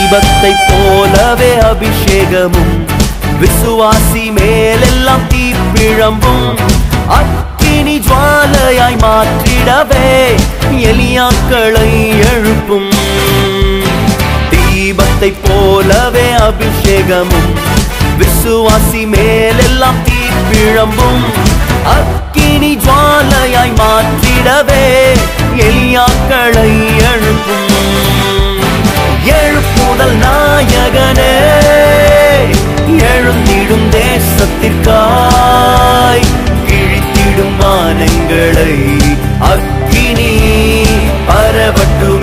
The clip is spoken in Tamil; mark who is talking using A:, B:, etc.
A: தீபத்தை போலவே அபிஷேகமும் விசுவாசி மேலெல்லாம் தீப்பிழம்பும் அக்கினி ஜுவாலையாய் மாற்றிடவே எலியாக்களை எழுப்பும் தீபத்தை போலவே அபிஷேகமும் விசுவாசி மேலெல்லாம் தீப்பிழம்பும் அக்கினி ஜுவாலையாய் மாற்றிடவே எலியாக்களை எழுப்பும் எழுப்புதல் நாயகனே எழுந்திடும் தேசத்திற்காய் கிழித்திடும் மானங்களை அக்கினி பரவட்டும்